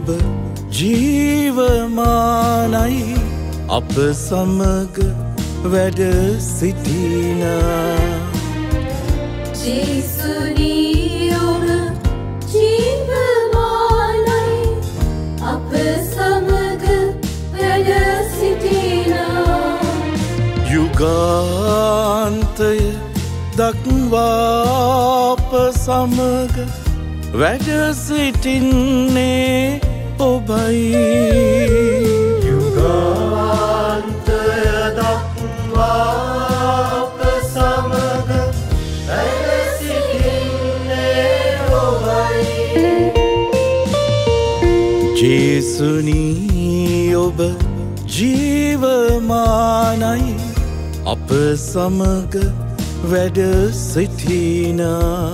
ජීවමානයි අප සමග වැඩ සිටිනා ජේසුනී ඔබ ජීවමානයි අප සමග වැඩ සිටිනා යුගාන්තය දක්වා අප සමග වැඩ සිටින්නේ ඔබයි යුගාන්තය දක්වා අප සමග වැඩ සිටින්නේ ඔබයි ජේසුනී ඔබ ජීවමානයි අප සමග වැඩ සිටිනා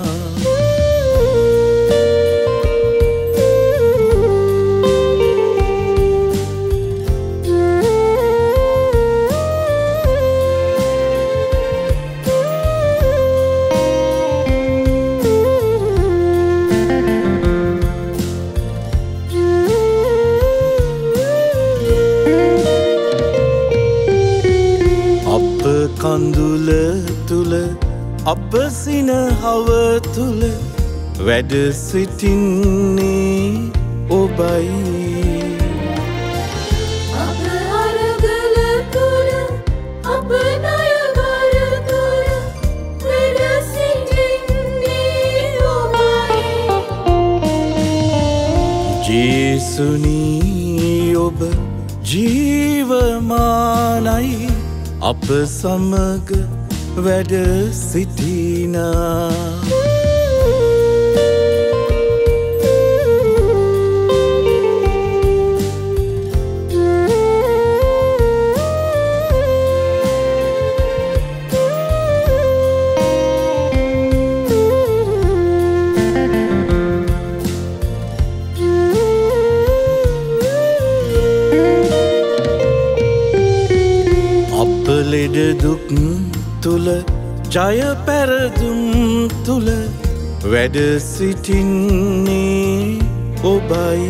කඳුල තුල අප සිනහව තුල වැඩ සිටින්නේ ඔබයි අප අරගල තුල අප නයවර තුල වැඩ සිටින්නේ ඔබයි ජේසුනී ඔබ ජීවමානයි අප සමග වැඩ සිටිනා ලෙඩ දුක් තුල ජය පෙරදුම් තුල වැඩ සිටින්නේ ඔබයි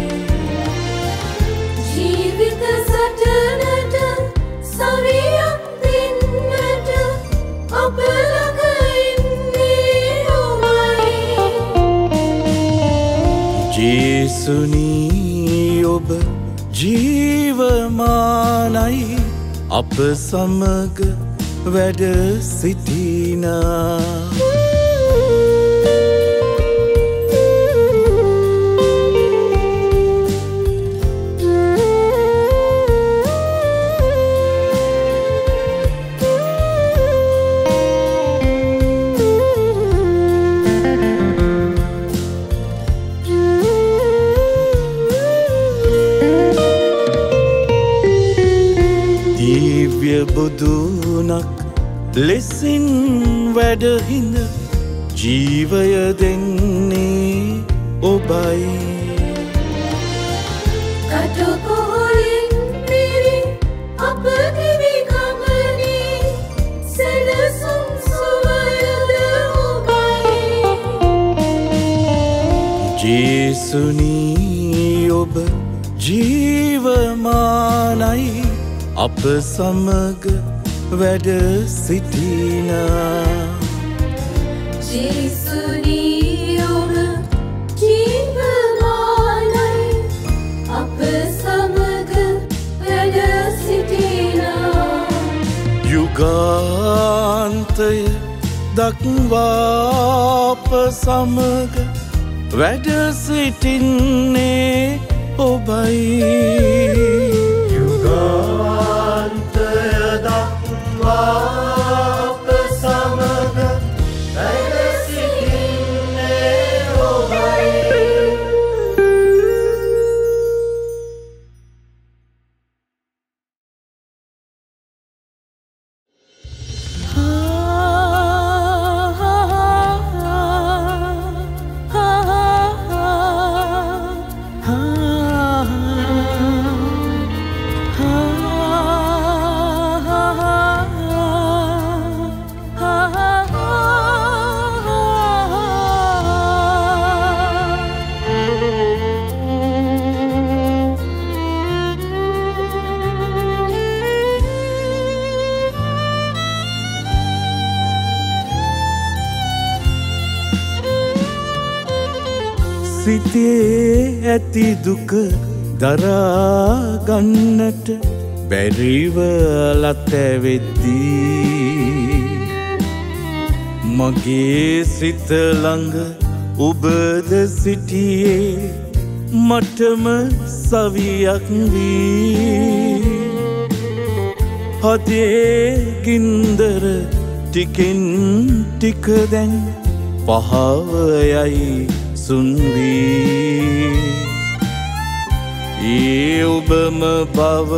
ජීවිත සටනට සවියක් දෙන්නට අප ළඟ ඉන්නේ ඔබයි ජේසුනී ඔබ ජීවමානයි අප සමග වැඩ සිටිනා බුදුනක් ලෙසින් වැඩහිඳ ජීවය දෙන්නේ ඔබයි කටුකොහලින් පිරි අප දිවි ගමනේ සැලසුම් සුවයද ඔබයි ජේසුනී ඔබ ජීවමානයි අප සමග වැඩ සිටිනා ජේසුනී ඔබ ජීවමානයි අප සමග වැඩ සිටිනා යුගාන්තය දක්වා අප සමග වැඩ සිටින්නේ ඔබයි යුගාන්තය දක්වා අප සමග වැඩ සිටින්නේ ඔබයි සිතේ ඇති දුක දරා ගන්නට බැරිව ලතැවෙද්දී මගේ සිත ළඟ ඔබද සිටියේ මටම සවියක් වී හදේ ගින්දර ටිකෙන් ටික දැන් පහව යයි සුන් වී ඒ ඔබම බව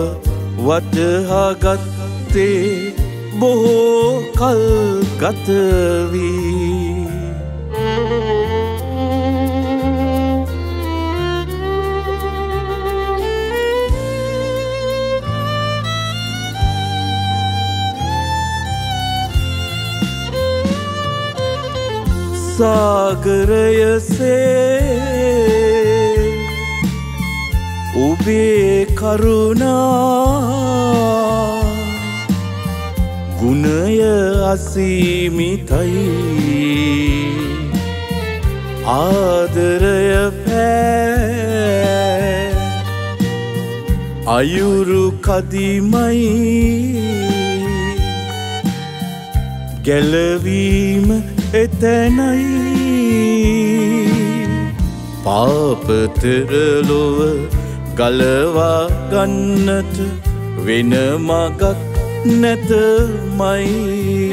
වටහාගත්තේ බොහෝ කල් ගත වී සාගරයසේ ඔබේ කරුණා ගුණය අසීමිතයි ආදරය පෑ අයුරු කදිමයි ගැලවීම එතැනයි පාපතර ලොව ගලවා ගන්නට වෙන මගක් නැතමයි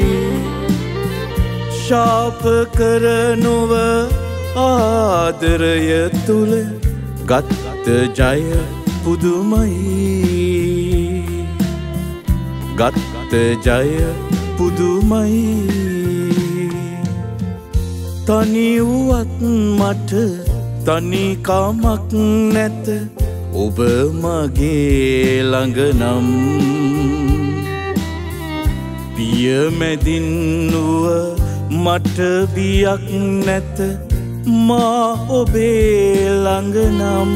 ශාප කර නොව ආදරය තුල ගත්ත ජය පුදුමයි ගත්ත ජය පුදුමයි තනි වුවත් මට තනිකමක් නැත ඔබ මගේ ළඟ නම් පිය මැදින් නුව මට බියක් නැත මා ඔබේ ළඟ නම්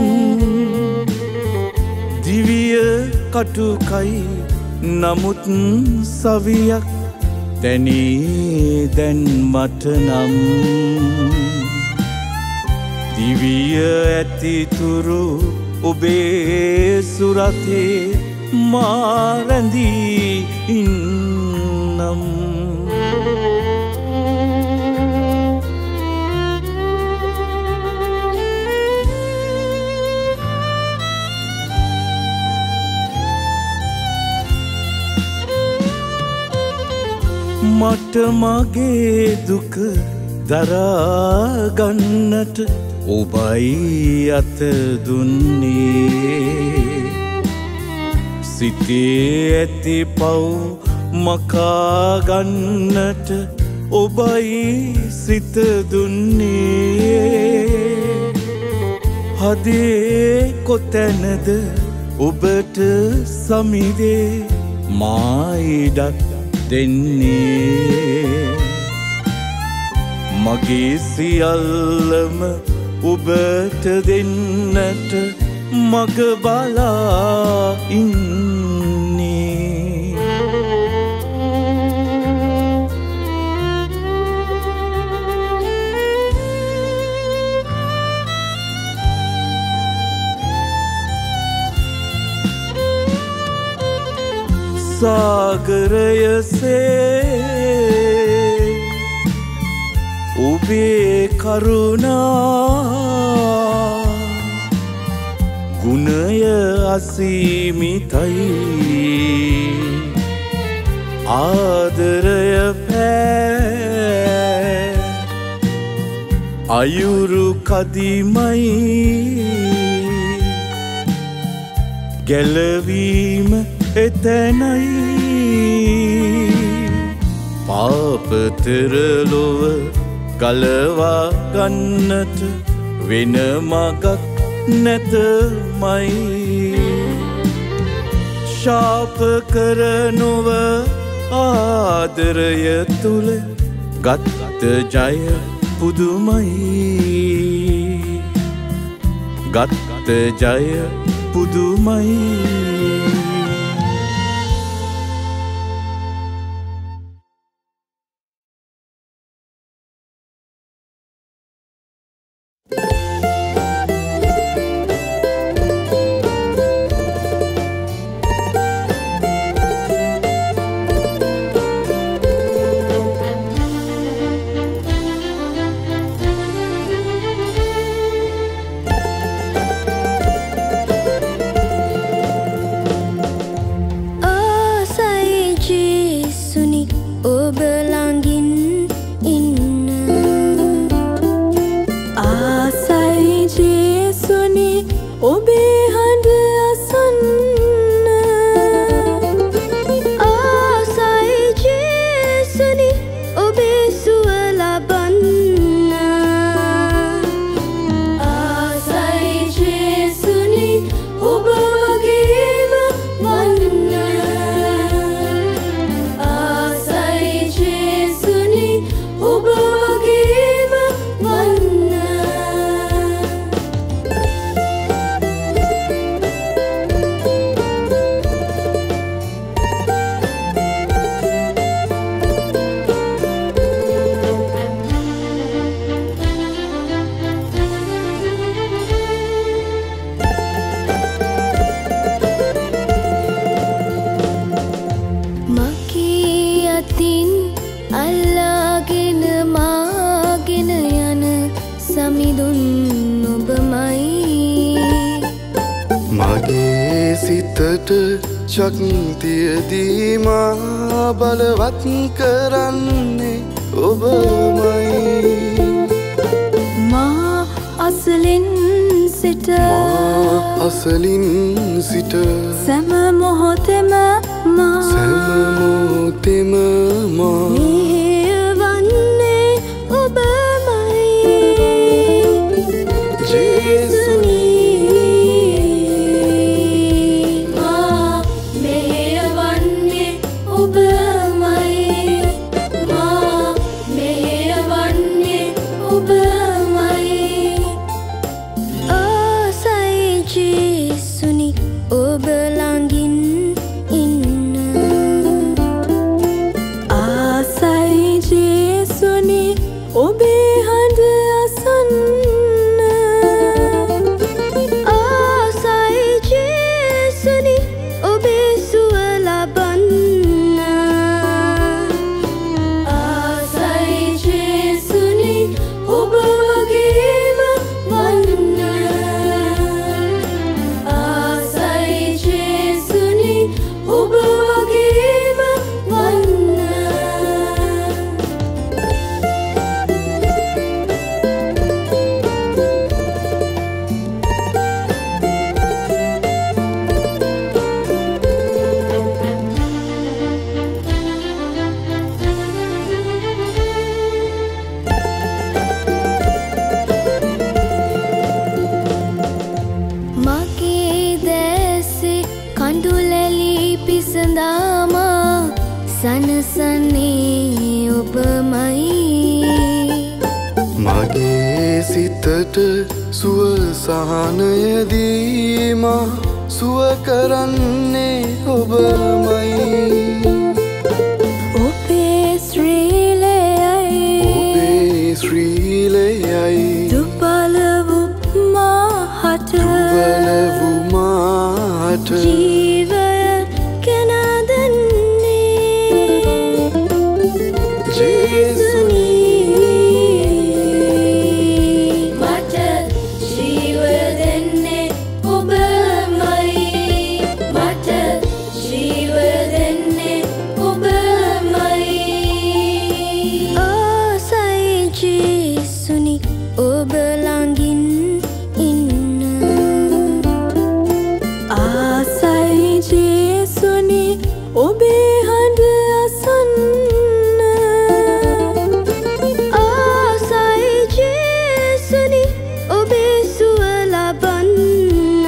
දිවිය කටුකයි නමුත් සවියක් දැනී දැන් මට නම් දිවිය ඇතිතුරු ඔබේ සුරතේ මා රැඳී ඉන්නම් මට මගේ දුක දරා ගන්නට ඔබයි අත දුන්නේ සිතේ ඇති පව් මකා ගන්නට ඔබයි සිත දුන්නේ හදේ කොතැනද ඔබට සමිදේ මායිඩක් දෙන්නේ මගේ සියල්ලම ඔබට දෙන්නට මග බලා ඉන්නේ සාගරයසේ ඔබේ කරුණා ගුණය අසීමිතයි ආදරය පෑ අයුරු කදිමයි ගැලවීම එතැනයි පාපතර ලොව ගලවා ගන්නට වෙන මගක් නැතමයි ශාප කර නොව ආදරය තුල ගත්ත ජය පුදුමයි ගත්ත ජය පුදුමයි සිතට ශක්තියදී මා බලවත් කරන්නේ ඔබමයි මා අසලින් සිට සෑම මොහොතෙම මා මෙහෙයවන්නේ ඔබමයි ජේසුනි මා මෙහෙයවන්නේ ඔබමයි මා මෙහෙයවන්නේ ඔබමයි ආසයි ජේසුනි ඔබ ළඟින් ඉන්න ආසයි ජේසුනි ඔබේ හඬ අසන්න ආසයි ජේසුනි ඔබේ සුව ලබන්න ආසයි ජේසුනි ඔබ වගේම වන්න ආසයි ජේසුනි ඔබ වගේම වන්න මගේ දැසේ කඳුලැලි පිසඳාම සනසන්නේ ඔබමයි මගේ සිතට සුව සහනයදී මා සුව කරන්නේ ඔබමයි ඔබේ ශ්‍රීලයයි දුබල වූ මාහට ජීවය ගෙනා දෙන්නේ ජේසුනි මට ජීව දෙන්නේ ඔබමයි මට ජීව දෙන්නේ ඔබමයි ආසයි ජේසුනි ඔබ ළඟින් ඉන්න ආසයි ජේසුනි ඔබේ හඬ අසන්න ආසයි ජේසුනි ඔබේ සුව ලබන්න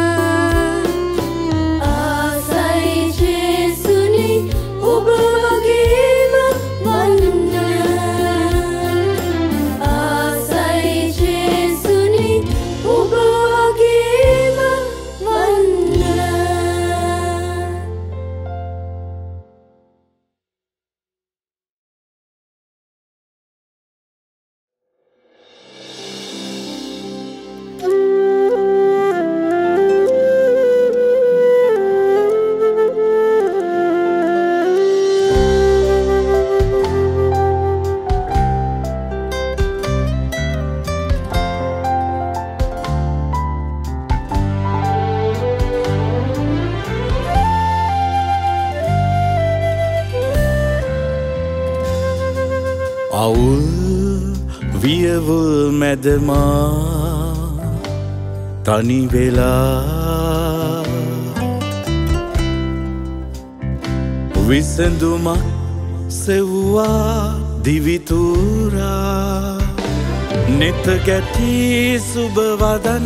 ආසයි ජේසුනි ඔබ වගේම වන්න ආසයි ජේසුනි ඔබ වගේම වන්න අවුල් වියවුල් මැදමා තනි වෙලා විසඳුමක් සෙව්වා දිවිතුරා නෙත ගැටි සුබවදන්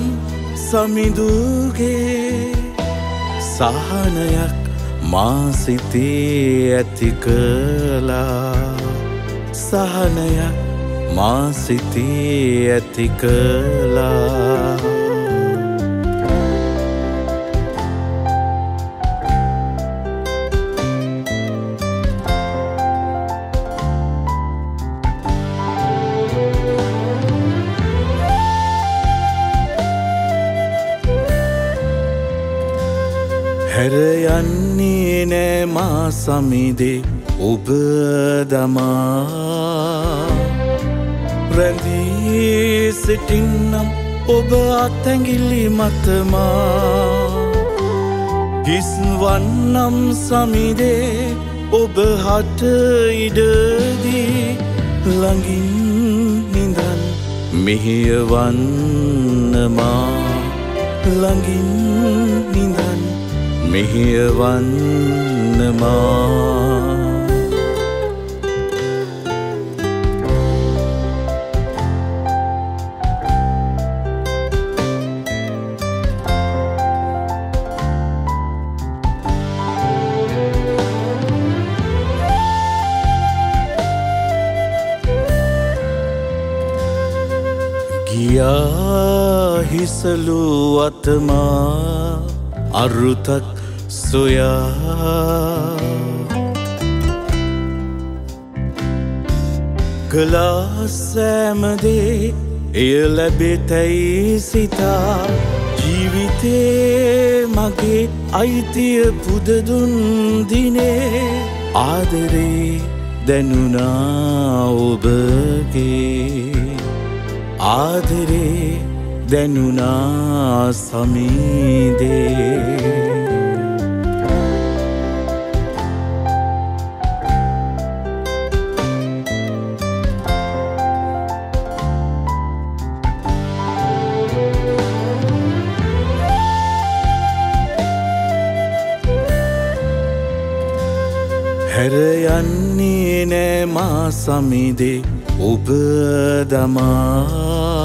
සමිඳුගේ සහනයක් මා සිතේ ඇති කළා සහනයක් මා සිතේ ඇති කළා හැර යන්නේ නෑ මා සමිදේ ඔබ දමා රැඳී සිටින්නම් ඔබ අතැඟිලි මතමා හිස්වන්නම් සමිදේ ඔබ හට ඉඩදී ළඟින් නිදන් මෙහෙයවන්නමා ළඟින් නිදන් මෙහෙයවන්නමා හිසලු අතමා අරුතක් සොයා කළා සෑමදේ එය ලැබෙතැයි සිතා ජීවිතේ මගේ අයිතිය පුදදුන් දිනේ ආදරේ දැනුණා ඔබගේ ආදරේ දැනුණා සමීදේ හැර යන්නේ නෑ මා සමීදේ ඔබ දමා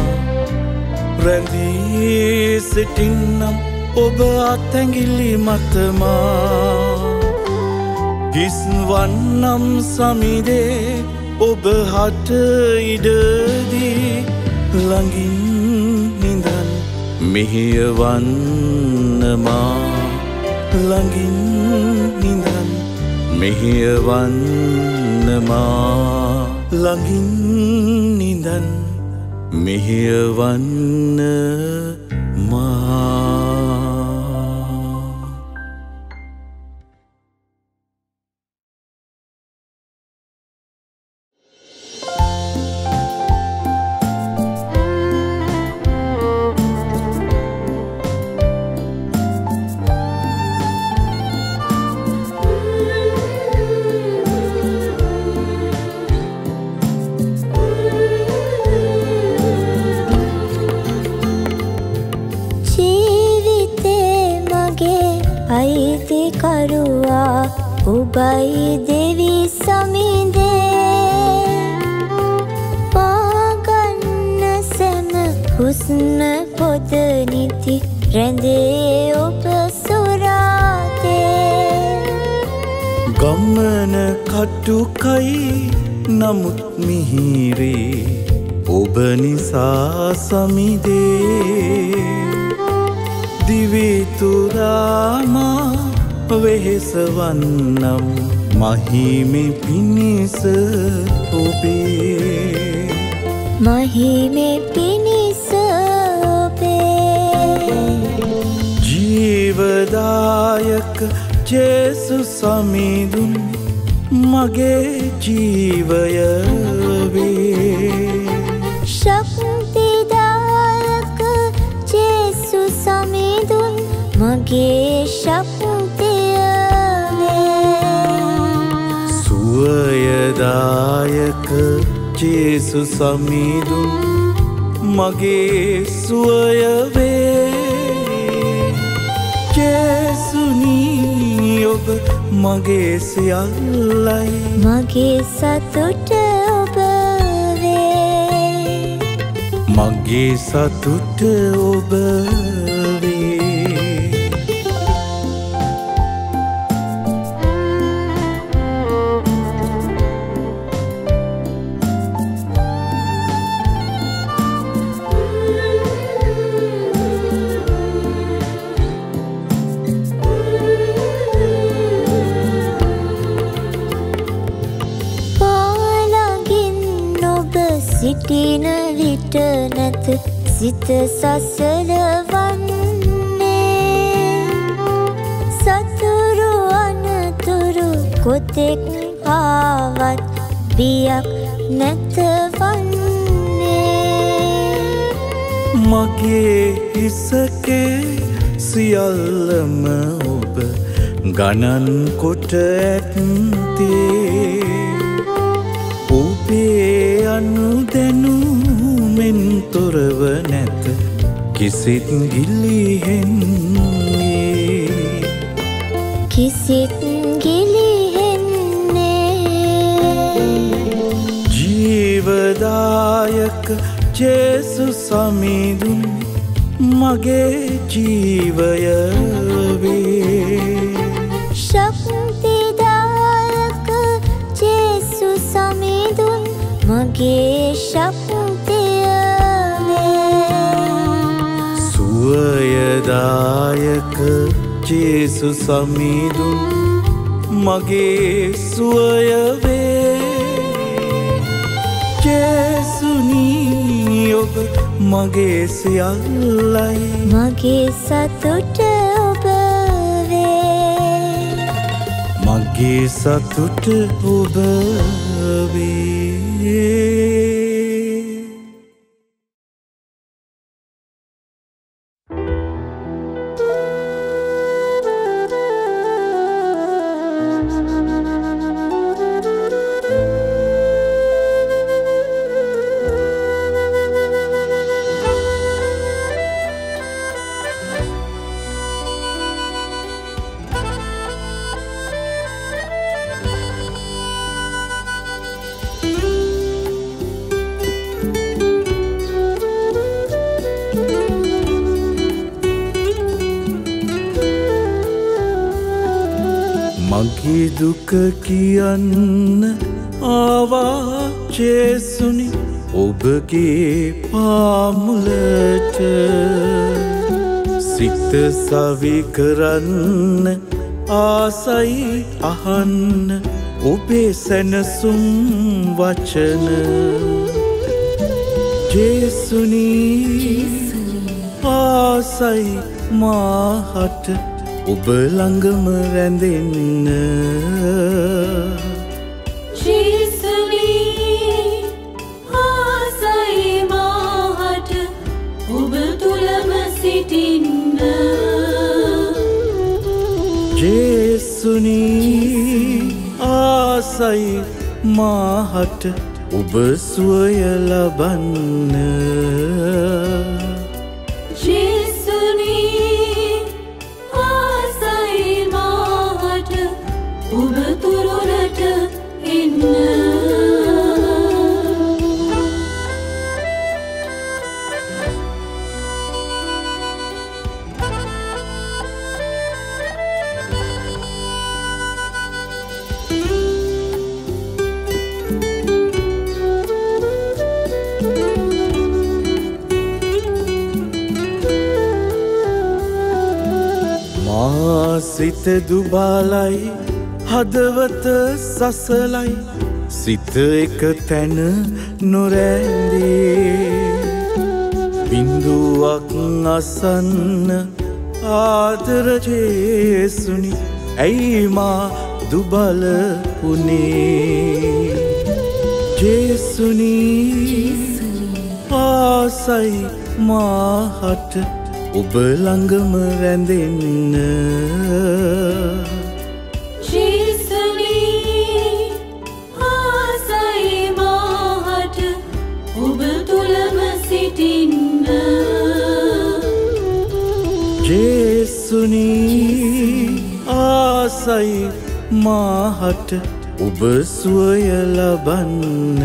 රැඳී සිටින්නම් ඔබ අතැඟිලි මතමා හිස්වන්නම් සමිදේ ඔබ හට ඉඩදී ළඟින් නිදන් මෙහෙයවන්නමා ළඟින් නිදන් මෙහෙයවන්නමා ළඟින් නිදන් මෙහෙයවන්න මා ඔබයි දෙවි සමිදේ පාගන්න සැම හුස්ම පොද නිති රැඳේ ඔබ සොරාතේ ගමන කටුකයි නමුත් මිහිරේ ඔබ නිසා සමිදේ දිවිතුරාමා වෙහෙසවන්නම් මහිමෙ පිණිස ඔබේ මහිමෙ පිණිස ඔබේ ජීවදායක ජේසු සමිඳුන් මගේ ජීවය වේ ශක්තිදායක ජේසු සමිඳුන් මගේ සුවයදායක ජේසු සමිඳුන් මගේ සුවය වේ ජේසුනී ඔබ මගේ සියල්ලයි මගේ සතුට ඔබ වේ මගේ සතුට ඔබ සිටින විට නැත සිත සසලවන්නේ සතුරු අනතුරු කොතෙක් ආවත් බියක් නැතවන්නේ මගේ හිසකේ සියල්ලම ඔබ ගණන් කොට ඇත්තේ ඔබේ අනුදැනුමෙන් තොරව නැත කිසිත් ගිලිහෙන්නේ කිසිත් ගිලිහෙන්නේ ජීවදායක ජේසු සමිඳුන් මගේ ජීවය වේ ශක්තිදායක ජේසු සමිඳුන් මගේ ශක්තිය වේ සුවයදායක ජේසු සමිඳුන් මගේ සුවය වේ ජේසුනී ඔබ මගේ සියල්ලයි මගේ සතුට ඔබ වේ මගේ සතුට ඔබ වේ මගේ දුක කියන්න ආවා ජේසුනි ඔබගේ පාමුලට සිත සවි කරන්න ආසයි අහන්න ඔබේ සැනසුම් වචන ජේසුනි ආසයි මාහට ඔබ ළඟම රැඳෙන්න ජේසුනි ආසයි මාහට ඔබ තුලම සිටින්න ජේසුනි ආසයි මාහට ඔබ සුවය ලබන්න සිත දුබලයි හදවත සසලයි සිත එක තැන නොරැඳේ බිඳුවක් අසන්න ආදර ජේසුනි ඇයි මා දුබල වුනේ ජේසුනි ආසයි මාහට ඔබ ළඟම රැඳෙන්න ජේසුනි ආසයි මාහට ඔබ තුලම සිටින්න ජේසුනි ආසයි මාහට ඔබ සුවය ලබන්න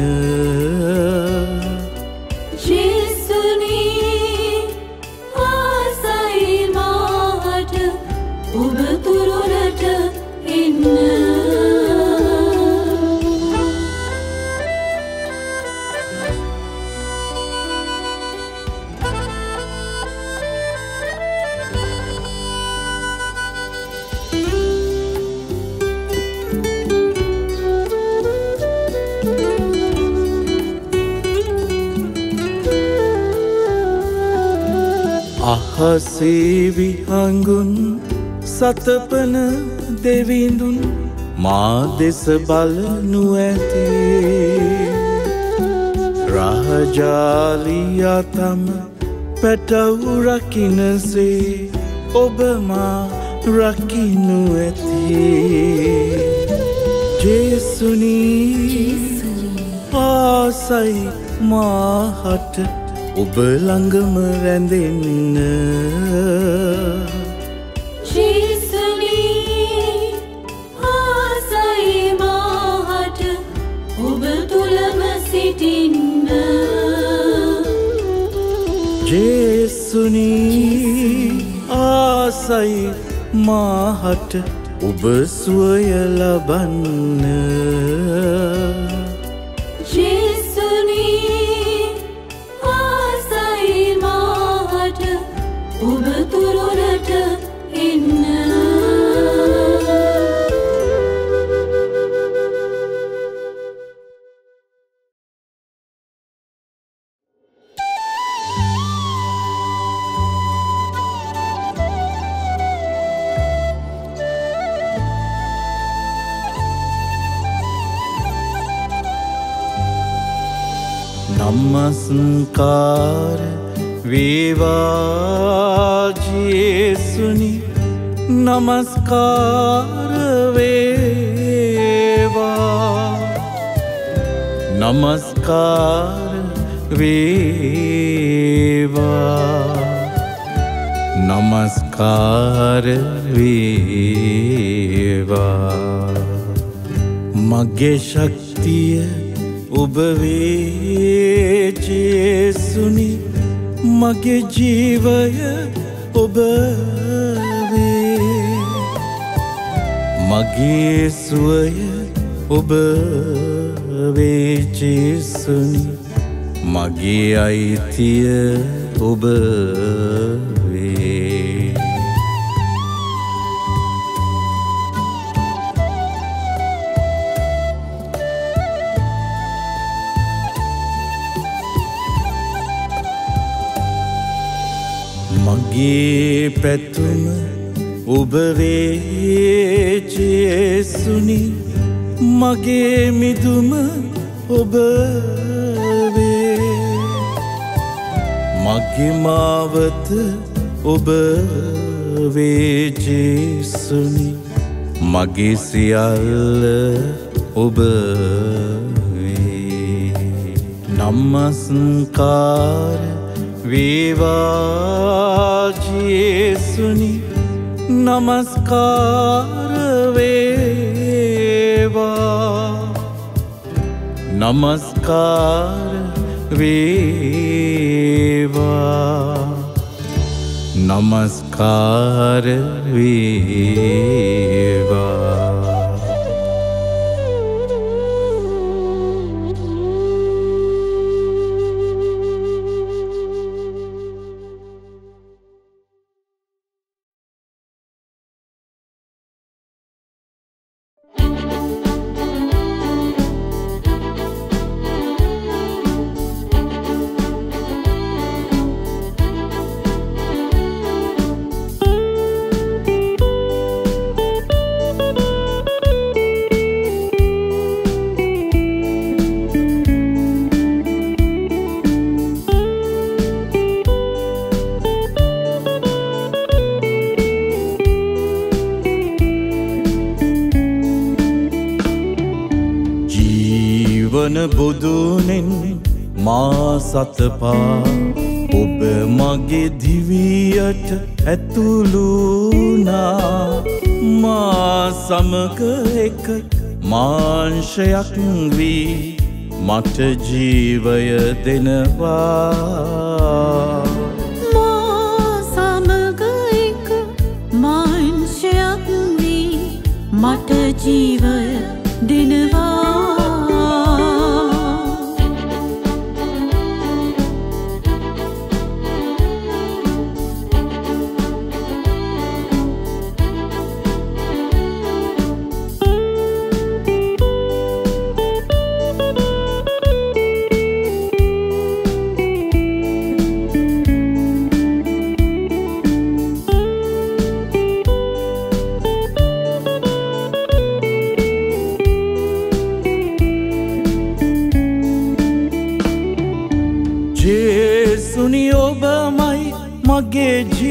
අහසේ විහඟුන් සතපන දෙවිඳුන් මා දෙස බලනු ඇති රාජාලියා තම පැටවු රකින්නසේ ඔබ මා රකිනු ඇති ජේසුනි ආසයි මාහට ඔබ ළඟම රැඳෙන්න ජේසුනි ආසයි මාහට ඔබ තුලම සිටින්න ජේසුනි ආසයි මාහට ඔබ සුවය ලබන්න ජේසුනි ආසයි මාහට ඔබ තුරුලට එන්න නමස්කාර වේවා ජේසුනි නමස්කාර වේවා නමස්කාර වේවා නමස්කාර වේවා මගේ ශක්තිය ඔබ වේ ජේසුනි මගේ ජීවය ඔබ වේ මගේ සුවය ඔබ වේ ජේසුනි මගේ අයිතිය ඔබ වේ මගේ පැතුම ඔබ වේ ජේසුනි මගේ මිදුම ඔබ වේ මගේ මාවත ඔබ වේ ජේසුනි මගේ සියල්ල ඔබ වේ නමස්කාර වේවා ජේසුනි නමස්කාර වේවා නමස්කාර වේවා නමස්කාර වේවා බුදුනෙන් මා සතපා ඔබ මගේ දිවියට ඇතුළුනා මා සමග එක මාංශයක් වී මට ජීවය දෙනවා මා සමග එක මාංශයක් වී මට ජීවය දෙනවා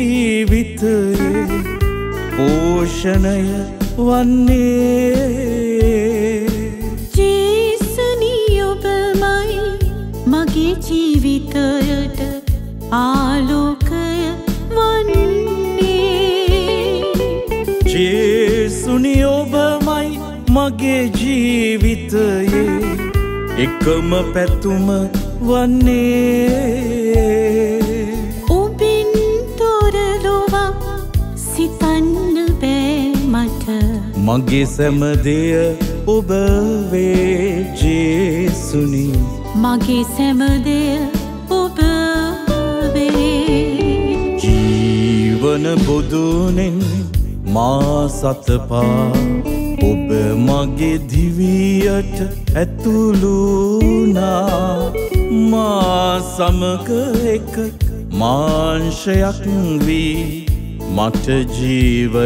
ජීවිතයේ පෝෂණය වන්නේ ජේසුනි ඔබමයි මගේ ජීවිතයට ආලෝකය වන්නේ ජේසුනි ඔබමයි මගේ ජීවිතයේ එකම පැතුම වන්නේ ඔබින් තොර ලොවක් සිතන්න බෑ මට මගේ සැමදය ඔබ වේ ජේසුනි මගේ සැමදය ඔබ වේ ජීවන බුදුනෙන් මා සතපා ඔබ මගේ දිවියට ඇතුළුනා මා සමග එක මාංශයක් වී මට ජීවය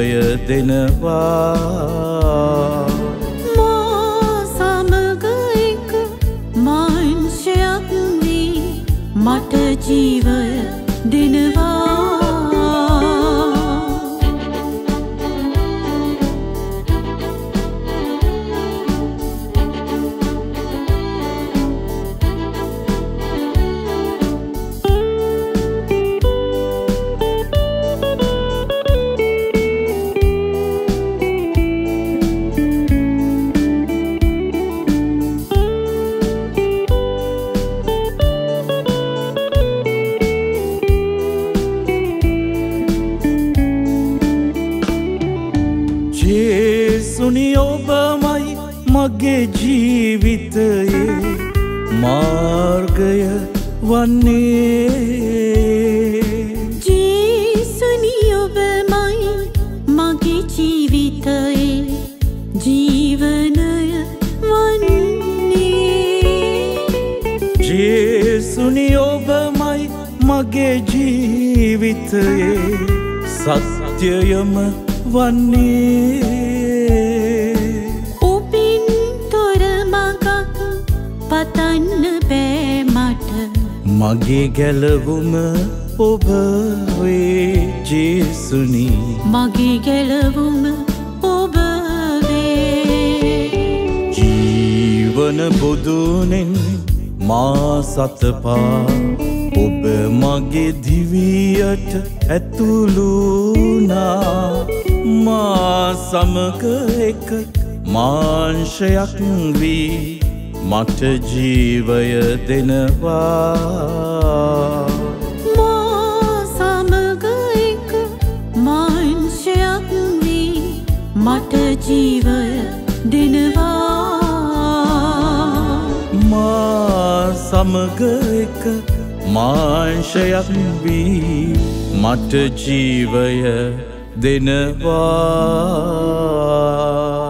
දෙනවා මා සමග එක මාංශයක් වී මට ජීවය දෙනවා ජේසුනි ඔබමයි මගේ ජීවිතයේ මාර්ගය වන්නේ ජේසුනි ඔබමයි මගේ ජීවිතයේ ජීවනය වන්නේ ජේසුනි ඔබමයි මගේ ජීවිතයේ සත්‍යයම වන්නේ ඔබින් තොර මගක් පතන්න බෑ මට මගේ ගැලවුම ඔබ වේ ජේසුනි මගේ ගැලවුම ඔබ වේ ජීවන බුදුනෙන් මා සතපා ඔබ මගේ දිවියට ඇතුළුනා මා සමග එක මාංශයක් වී මට ජීවය දෙනවා මා සමග එක මාංශයක් වී මට ජීවය දෙනවා මා සමග එක මාංශයක් වී මට ජීවය දෙනවා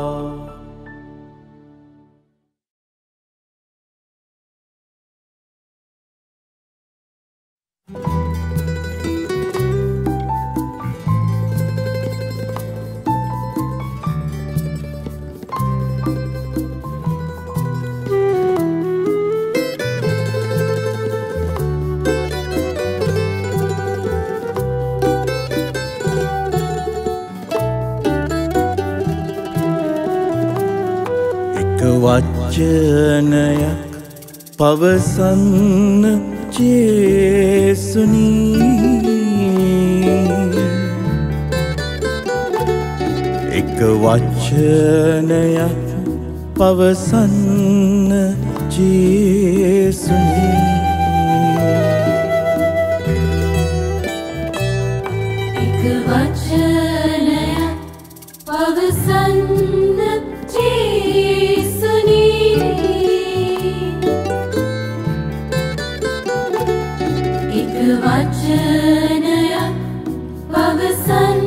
වචනයක් පවසන්න ජේසුනි එක වචනයක් පවසන්න ජේසුනි එක වචනයක් පවසන්න ජේසුනි එක වචනයක් පවසන්න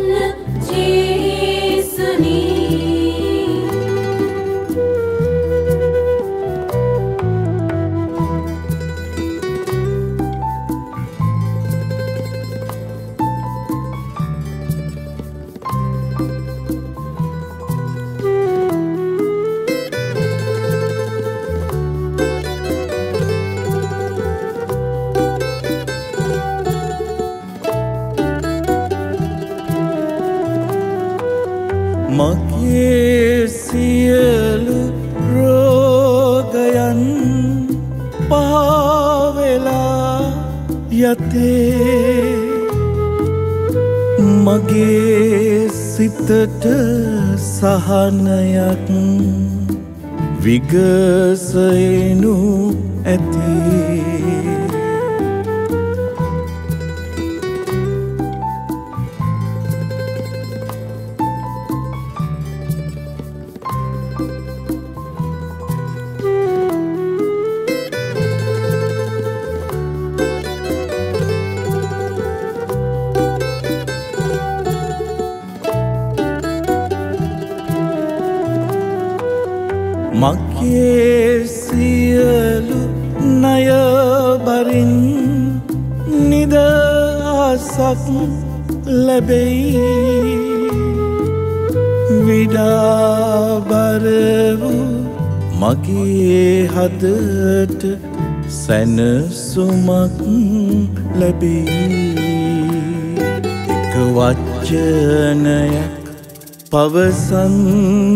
ජේසුනි මගේ සියලු රෝගයන් පාවෙලා යතේ මගේ සිතට සහනයක් විගසෙනු ඇති මගේ සියලු ණයබරින් නිදහසක් ලැබෙයි විඩාබර වූ මගේ හදට සැනසුමක් ලැබෙයි එක වචනයක් පවසන්න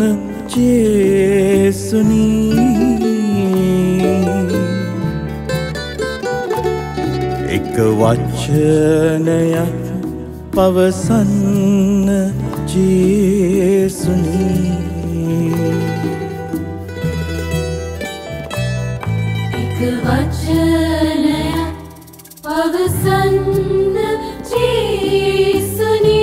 ජේසුනි එක වචනයක් පවසන්න ජේසුනි එක වචනයක් පවසන්න ජේසුනි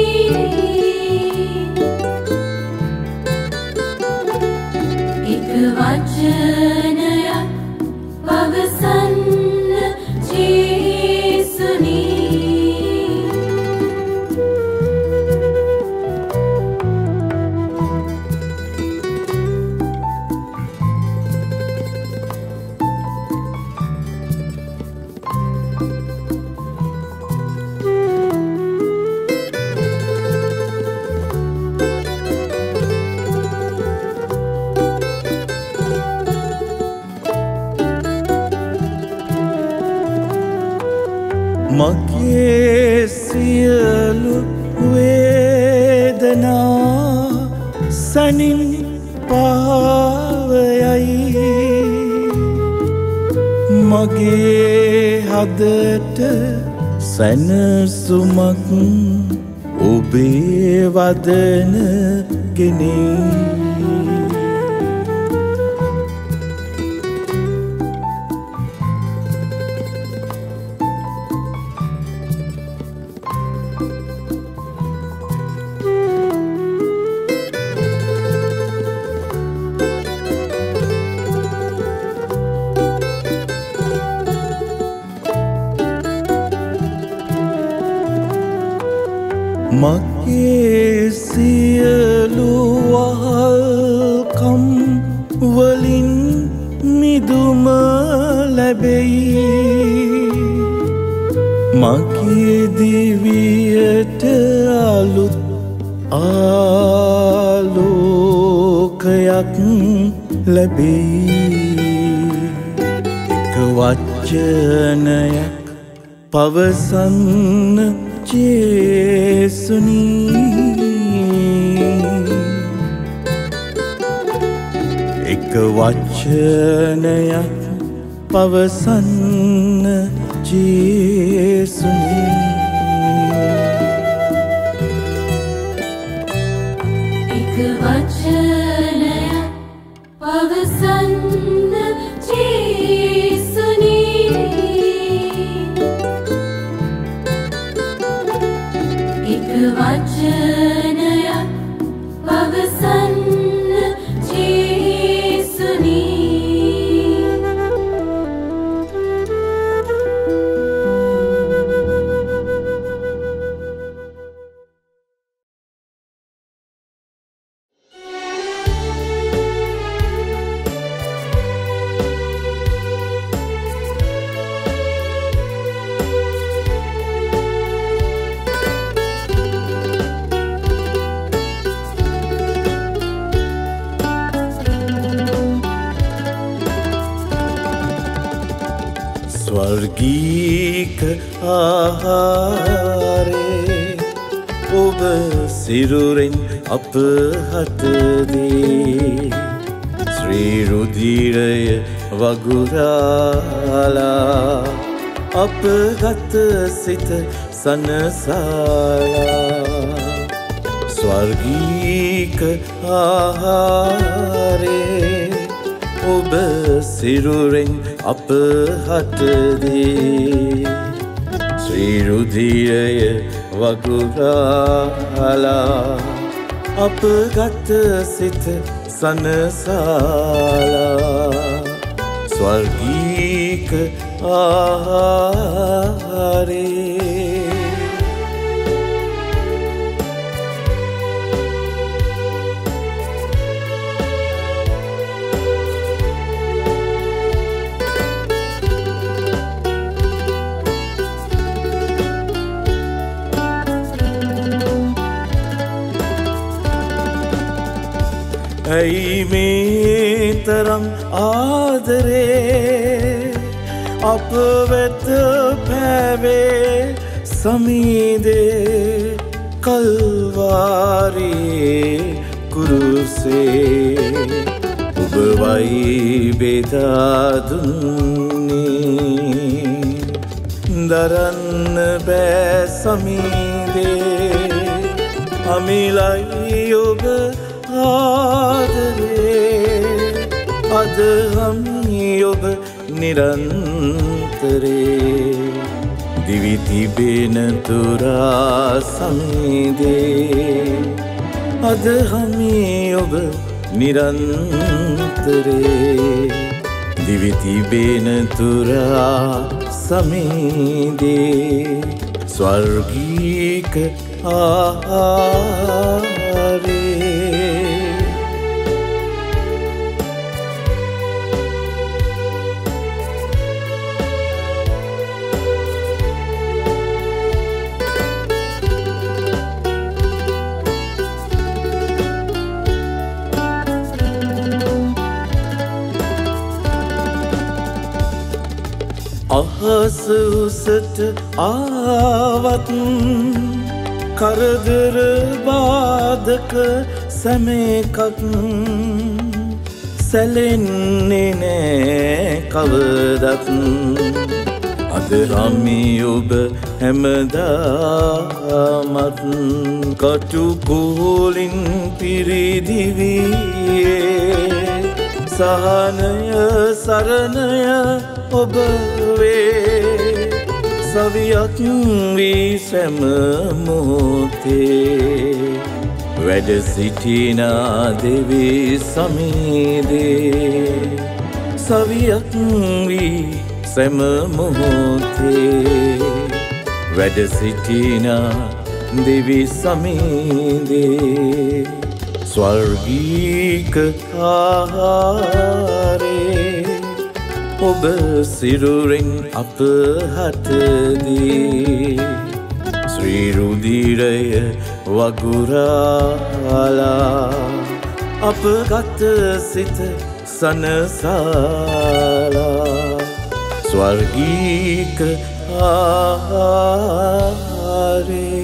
වචනයක් පවසන්න ජේසුනි මගේ සියලු වේදනා සනින් පාවයයි මගේ හදට සැනසුමක් ඔබේ වදන ගෙනේ මගේ සියලු වහල්කම් වලින් මිදුම ලැබෙයි මගේ දිවියට අලුත් ආලෝකයක් ලැබෙයි එක වචනයක් පවසන්න ජේසුනි එක වචනයක් පවසන්න ජේසුනි එක වචනයක් පවසන්න ජේසුනි එක වචනයක් පවසන්න ජේසුනි ස්වර්ගීක ආහාරේ ඔබ සිරුරෙන් අප හටදී ශ්‍රී රුධිරය වගුරාලා අප ගත සිත සනසාලා ස්වර්ගීක ආහාරේ ඔබ සිරුරෙන් අප හටදී ශ්‍රී රුධිරය වගුරාලා අප ගත සිත සනසාලා ස්වර්ගීක ආහාරේ ඇයි මේ තරම් ආදරේ අප වෙත පැවේ සමීදේ කල්වාරේ කුරුසේ ඔබ වයි බෙදා දුන්නේ දරන්න බෑ සමීදේ අමිලයි ඔබ ආදරේ අද හමි ඔබ නිරන්තරේ දිවි තිබෙන තුරා සමීදේ අද හමි ඔබ නිරන්තරේ දිවි තිබෙන තුරා සමීදේ ස්වර්ගීක ආහාරේ අහස උසට ආවත් කරදර බාධක සැමේකක් සැලෙන්නේ නෑ කවදත් අද හමි ඔබ හැමදාමත් කටුකෝලින් පිරිදිවියේ සහනය සරණය ඔබ වේ සවියක් වී සැම මොහොතේ වැඩ සිටිනා දෙවි සමීදේ සවියක් වී සැම මොහොතේ වැඩ සිටිනා දෙවි සමීදේ ස්වර්ගීක ආහාරේ ඔබ සිරුරෙන් අප හටදී ශ්‍රී රුධිරය වගුරාලා අප ගත සිත සනසාලා ස්වර්ගීක ආහාරේ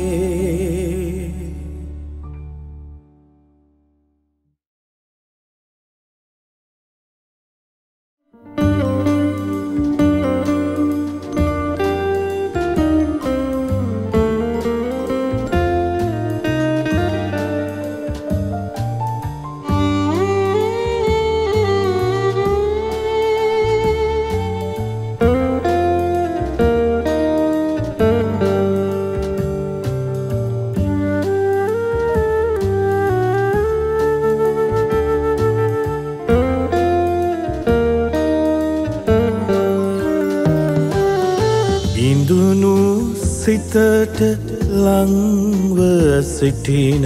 සිතට ලංව සිටින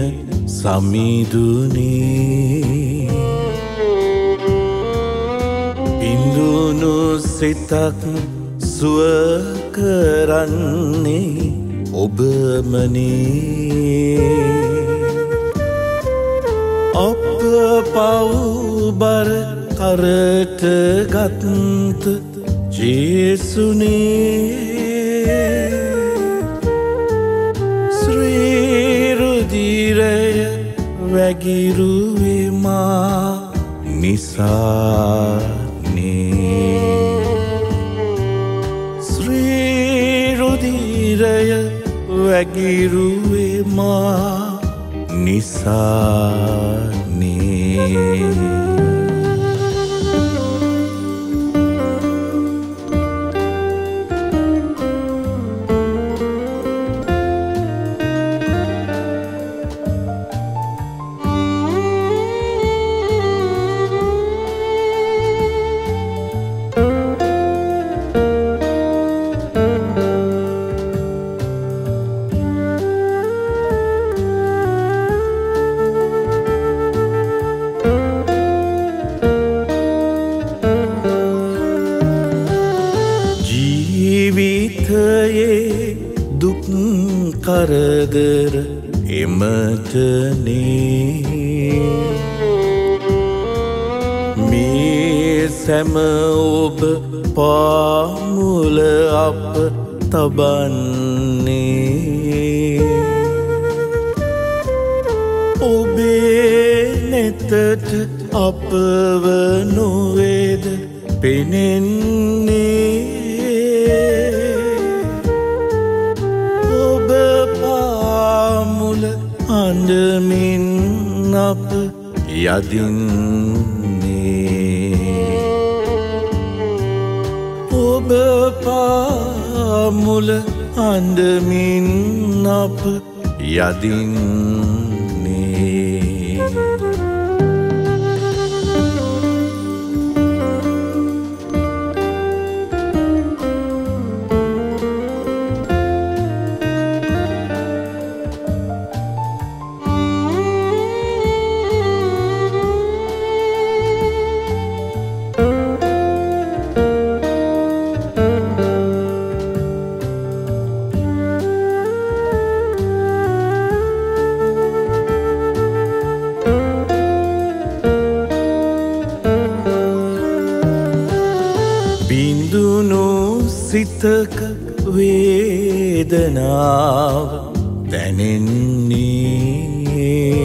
සමිඳුනේ බිඳුණු සිතක් සුව කරන්නේ ඔබමනේ අප පව්බර කරට ගත්ත ජේසුනේ වැගිරුවේ මා නිසානේ ශ්‍රී රුධිරය වැගිරුවේ මා නිසානේ කරදර එමටනේ මේ සැම ඔබ පාමුල අප තබන්නේ ඔබේ නෙතට අපව නොවේද පෙනෙන්නේ අඳමින් අප යදින්නේ ඔබ පාමුල අඳමින් අප යදින්නේ සිතක වේදනාව දැනෙන්නේ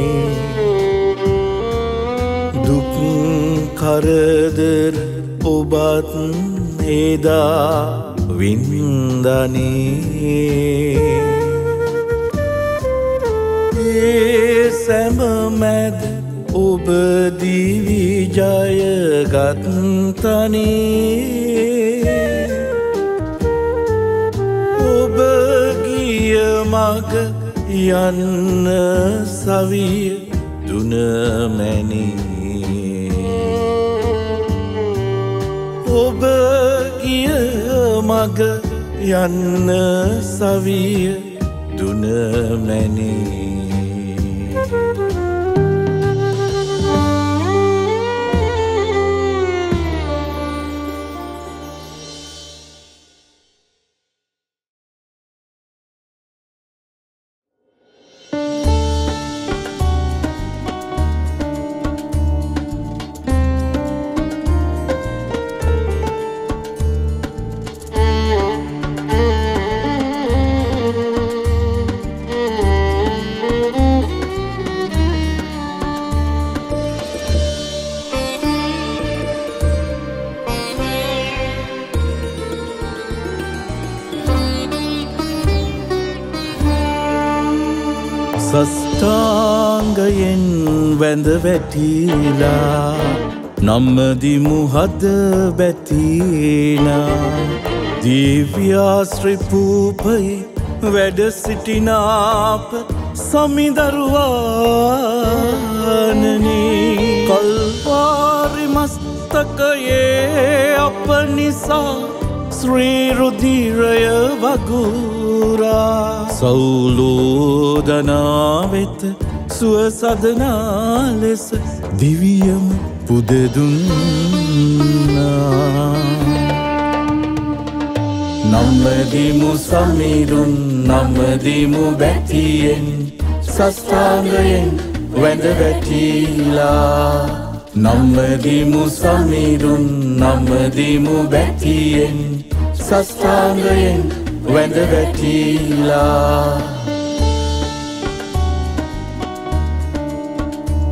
දුක් කරදර ඔබත් එදා වින්දනේ ඒ සැම මැද ඔබ දිවි ජයගත්තනේ මග යන්න සවිය දුන මැනේ ඔබ ගිය මග යන්න සවිය දුන මැනේ සස්ථාංගයෙන් වැඳ වැටිලා නම්මදිමු හද බැතිනා දිව්‍යාශ්‍රී පූපයි වැඩ සිටිනාප සමිදරුවානනේ කල්වාරි මස්තකයේ අප නිසා ශ්‍රී රුධිරය වගුරා සෞලෝදනා වෙත සුවසදනා ලෙස දිවියම පුදදුන්නා නම්මදිමු සමිරුන් නම්මදිමු බැතියෙන් සස්ථාංගයෙන් වැඳ වැටිලා නම්මදිමු සමිරුන් නම්මදිමු බැතියෙන් සස්ථාංගයෙන් වැඳ වැටිලා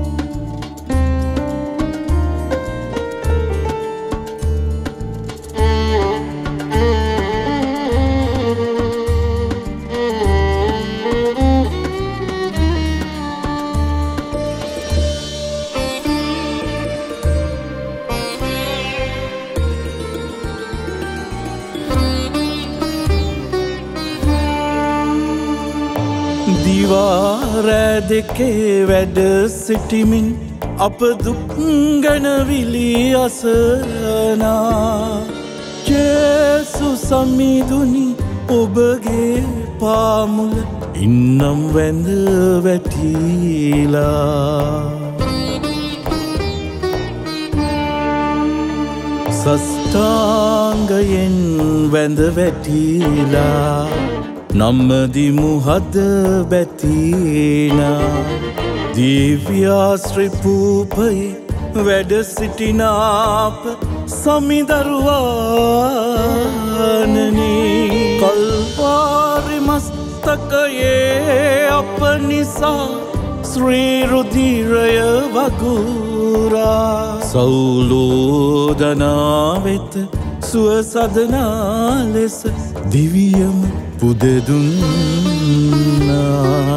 දෙකේ වැඩ සිටිමින් අප දුක් ගැන විලි අසනා ජේසු සමිඳුනි ඔබගේ පාමුල ඉන්නම් වැඳ වැටිලා සස්ථාංගයෙන් වැඳ වැටිලා නම්දිමු හද බැතිනා දිව්‍යාශ්‍රී පූපයේ වැඩ සිටිනාප සමිදරුවානනී කල්වාරි මස්තකයේ අප නිසා ශ්‍රී රුධිරය වගුරා සෞලෝදනා වෙත සුවසදනා ලෙස දිවියම පුදදුන්නා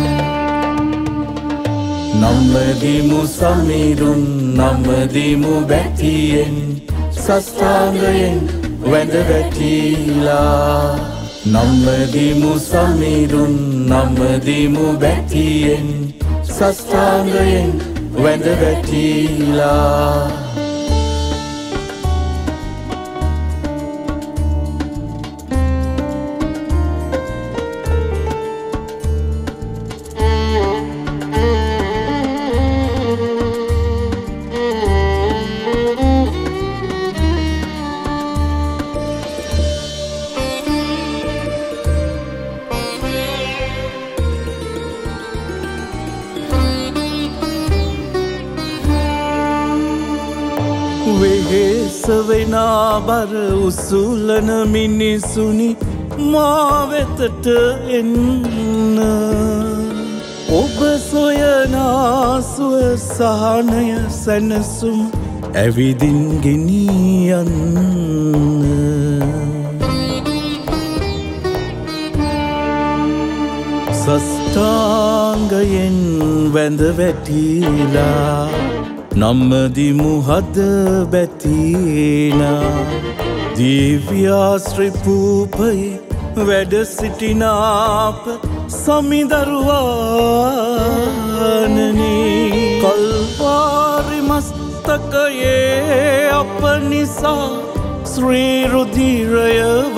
නම්දිමු සමිඳුන් නම්දිමු බැතියෙන් සස්ථාංගයෙන් වැඳ වැටිලා නම්දිමු සමිඳුන් නම්දිමු බැතියෙන් සස්ථාංගයෙන් වැඳ වැටිලා වෙනාබර උසුලන මිනිසුනි මා වෙතට එන්න ඔබ සොයනා සුව සහනය සැනසුම ඇවිදින් ගෙනියන්න සස්ථාංගයෙන් වැඳ වැටිලා නම්දිමු හද බැතිනා දිව්‍යාශ්‍රී පූපයේ වැඩ සිටිනාප සමිදරුවානනී කල්වාරි මස්තකයේ අප නිසා ශ්‍රී රුධිරය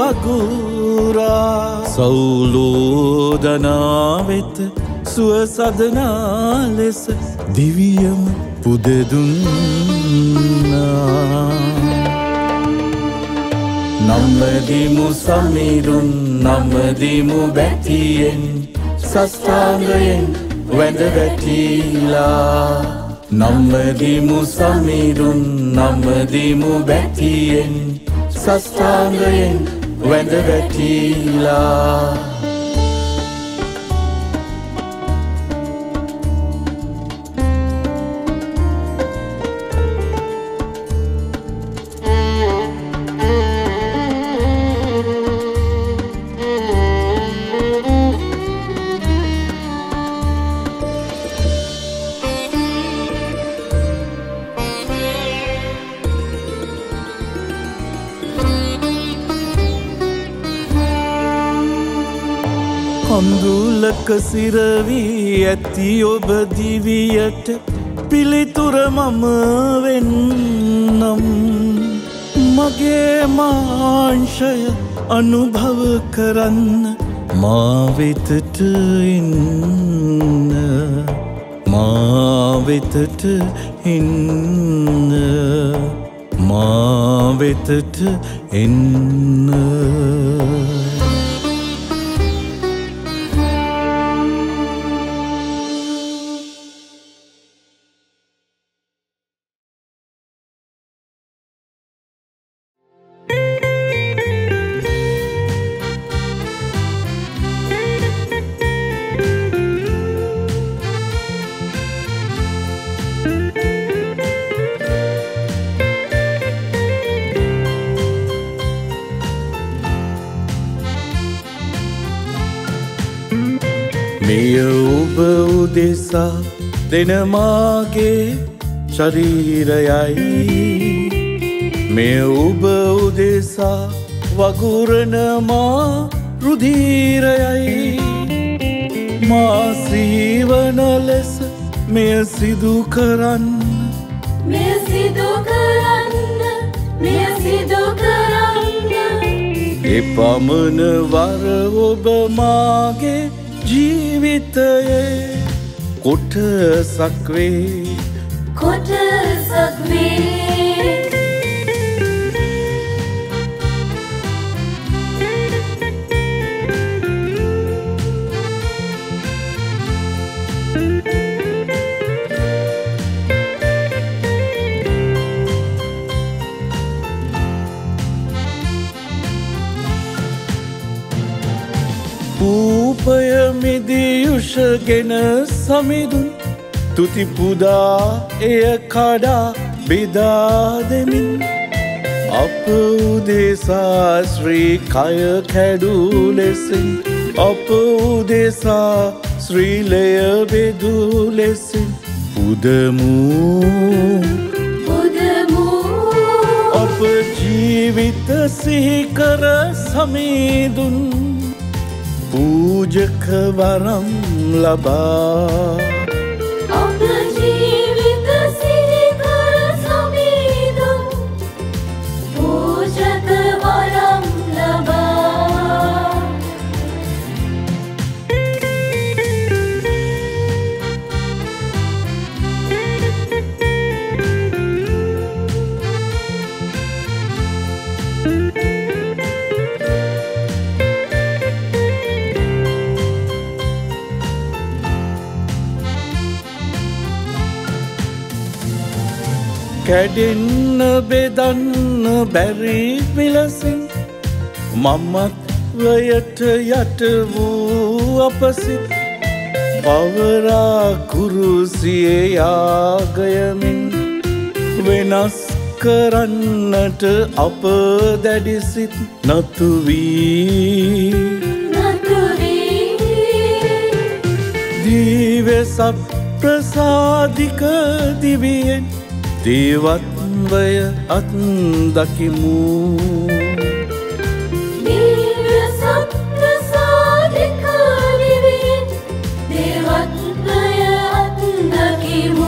වගුරා සෞලෝදනා වෙත සුවසදනා ලෙස දිවියම පුදදුන්නා නම්දිමු සමිඳුන් නම්දිමු බැතියෙන් සස්ථාංගයෙන් වැඳ වැටිලා නම්දිමු සමිඳුන් නම්දිමු බැතියෙන් සස්ථාංගයෙන් වැඳ වැටිලා කඳුලක සිරවී ඇති ඔබ දිවියට පිළිතුර මම වෙන්නම් මගේ මාංශය අනුභව කරන්න මා වෙතට එන්න මා වෙතට එන්න මා වෙතට එන්න මෙය ඔබ උදෙසා දෙන මාගේ ශරීරයයි මෙය ඔබ උදෙසා වගුරන මා රුධිරයයි මා සිහිවන ලෙස මෙය සිදු කරන්න මෙය සිදු කරන්න මෙය සිදු කරන්න එපමණ වර ඔබ මාගේ ජීවිතයේ කොටසක් වේ කොටසක් වේ පූපය මිදියුෂගෙන සමිඳුන් තුති පුදා එය කඩා බෙදා දෙමින් අප උදෙසා ශ්‍රී කය කැඩූ ලෙසින් අප උදෙසා ශ්‍රීලය බෙදූ ලෙසින් පුදමු අප ජීවිත සිහිකර සමිඳුන් පූජක වරම් ලබා අප ජීවිත සිහිකර සමිඳුන් පූජක වරම් ලබා කැඩෙන්න බෙදන්න බැරි විලසින් මමත්වයට යට වූ අපසිත් පවරා කුරුසියේ යාගයමින් වෙනස් කරන්නට අප දැඩිසිත් නතු වී දිවසප් ප්‍රසාදික දිවියෙන් දේවත්වය අත් දකිමු දිව්‍ය සප්‍රසාදික දිවියෙන් දේවත්වය අත් දකිමු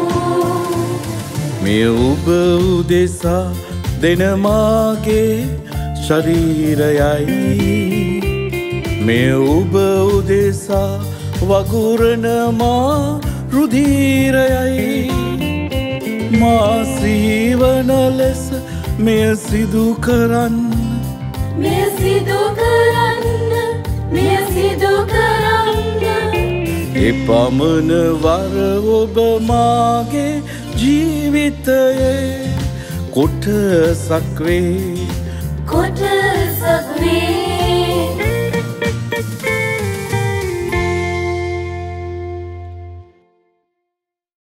මෙය ඔබ උදෙසා දෙන මාගේ ශරීරයයි මෙය ඔබ උදෙසා වගුරන මා රුධීරයයි මා සිහිවන ලෙස මෙය සිදු කරන්න මෙය සිදු කරන්න මෙය සිදු කරන්න එපමණ වර ඔබ මාගේ ජීවිතයේ කොටසක් වේ කොටසක් වේ